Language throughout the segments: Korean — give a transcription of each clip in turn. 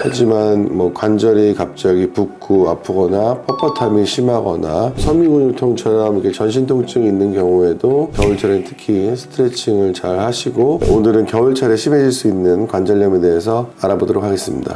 하지만 뭐 관절이 갑자기 붓고 아프거나 뻣뻣함이 심하거나 섬유근육통처럼 이렇게 전신 통증이 있는 경우에도 겨울철엔 특히 스트레칭을 잘 하시고, 오늘은 겨울철에 심해질 수 있는 관절염에 대해서 알아보도록 하겠습니다.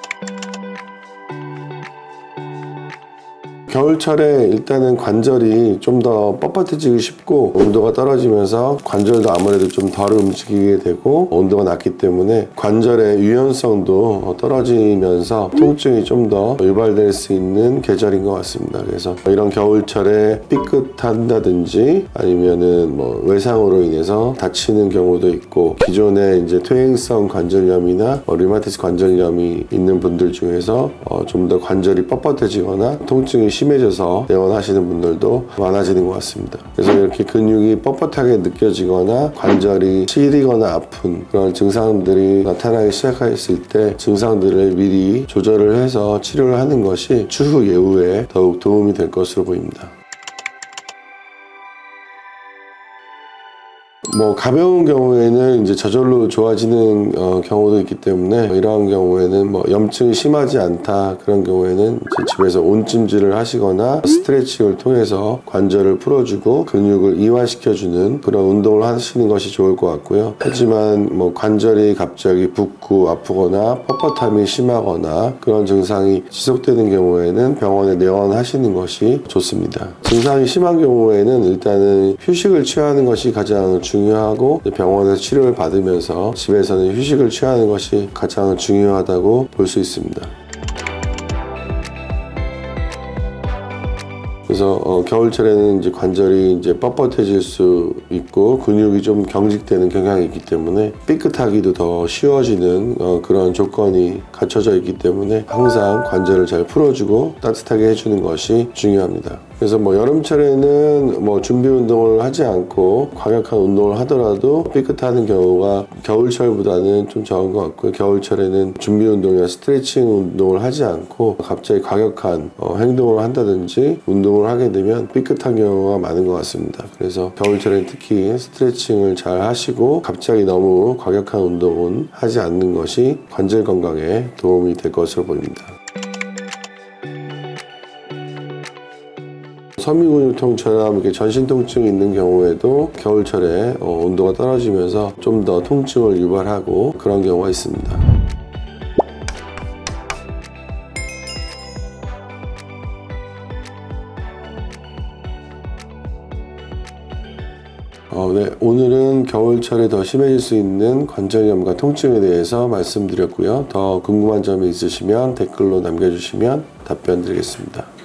겨울철에 일단은 관절이 좀 더 뻣뻣해지기 쉽고 온도가 떨어지면서 관절도 아무래도 좀 덜 움직이게 되고 온도가 낮기 때문에 관절의 유연성도 떨어지면서 통증이 좀 더 유발될 수 있는 계절인 것 같습니다. 그래서 이런 겨울철에 삐끗한다든지 아니면은 뭐 외상으로 인해서 다치는 경우도 있고, 기존에 이제 퇴행성 관절염이나 류마티스 관절염이 있는 분들 중에서 좀 더 관절이 뻣뻣해지거나 통증이 심해져서 내원하시는 분들도 많아지는 것 같습니다. 그래서 이렇게 근육이 뻣뻣하게 느껴지거나 관절이 시리거나 아픈 그런 증상들이 나타나기 시작했을 때 증상들을 미리 조절을 해서 치료를 하는 것이 추후 예후에 더욱 도움이 될 것으로 보입니다. 뭐 가벼운 경우에는 이제 저절로 좋아지는 경우도 있기 때문에, 이러한 경우에는 뭐 염증이 심하지 않다 그런 경우에는 이제 집에서 온찜질을 하시거나 스트레칭을 통해서 관절을 풀어주고 근육을 이완시켜주는 그런 운동을 하시는 것이 좋을 것 같고요. 하지만 뭐 관절이 갑자기 붓고 아프거나 뻣뻣함이 심하거나 그런 증상이 지속되는 경우에는 병원에 내원하시는 것이 좋습니다. 증상이 심한 경우에는 일단은 휴식을 취하는 것이 가장 중요하고, 병원에서 치료를 받으면서 집에서는 휴식을 취하는 것이 가장 중요하다고 볼 수 있습니다. 그래서 겨울철에는 이제 관절이 이제 뻣뻣해질 수 있고 근육이 좀 경직되는 경향이 있기 때문에 삐끗하기도 더 쉬워지는 그런 조건이 갖춰져 있기 때문에 항상 관절을 잘 풀어주고 따뜻하게 해주는 것이 중요합니다. 그래서 뭐 여름철에는 뭐 준비 운동을 하지 않고 과격한 운동을 하더라도 삐끗하는 경우가 겨울철보다는 좀 적은 것 같고요. 겨울철에는 준비 운동이나 스트레칭 운동을 하지 않고 갑자기 과격한 행동을 한다든지 운동을 하게 되면 삐끗한 경우가 많은 것 같습니다. 그래서 겨울철에는 특히 스트레칭을 잘 하시고 갑자기 너무 과격한 운동은 하지 않는 것이 관절 건강에 도움이 될 것으로 보입니다. 섬유근육통처럼 이렇게 전신 통증이 있는 경우에도 겨울철에 온도가 떨어지면서 좀 더 통증을 유발하고 그런 경우가 있습니다. 네, 오늘은 겨울철에 더 심해질 수 있는 관절염과 통증에 대해서 말씀드렸고요. 더 궁금한 점이 있으시면 댓글로 남겨주시면 답변 드리겠습니다.